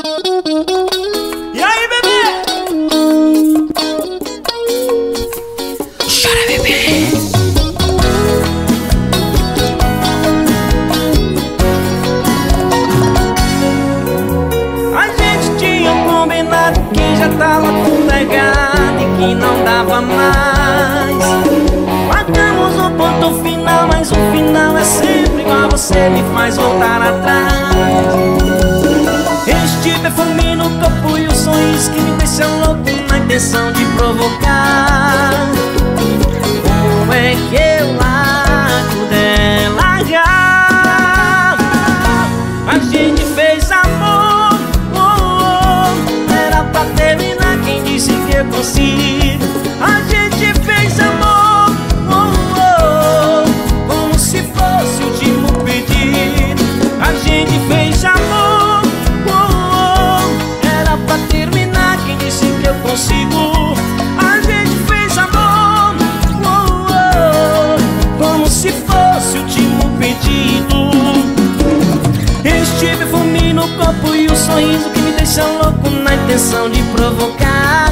E aí, bebê? Chora, bebê. A gente tinha combinado que já tava tudo legado e que não dava mais. Marcamos o ponto final, mas o final é sempre igual. Você me faz voltar atrás. Este perfume no corpo e os sonhos que me deixam louco na intenção de provocar. Como é que eu largo dela já? A gente fez amor, era pra terminar, quem disse que eu consigo? A gente fez amor, como se fosse o último pedido. A gente fez amor, era pra terminar, quem disse que eu consigo? A gente fez amor, como se fosse o último pedido. Este perfume no corpo e o sorriso que me deixa louco na intenção de provocar.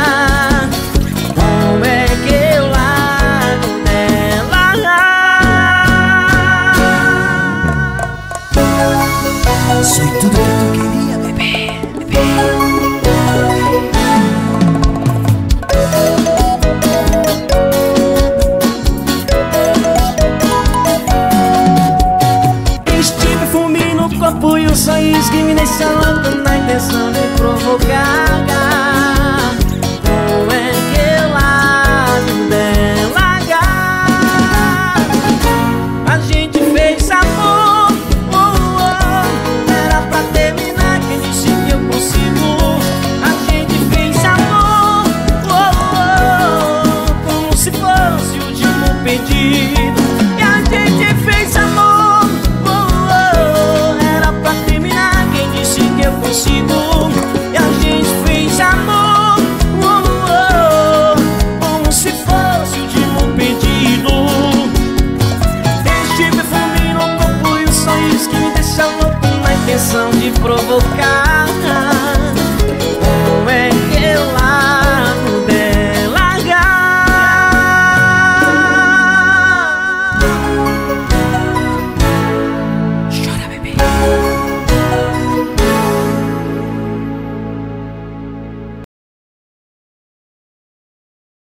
Como é que eu largo dela? Soy tudo que tu queria, bebê. Este perfume no corpo e o sorriso que me deixa louco na intenção de provocar. Como é que eu largo dela? A gente fez amor, era pra terminar, quem disse que eu consigo? A gente fez amor, como se fosse o último pedido. E a gente fez amor, era pra terminar, quem disse que eu consigo? E a gente fez amor, como se fosse o último pedido. Este perfume no corpo e o sorriso que me deixa louco na intenção de provocar.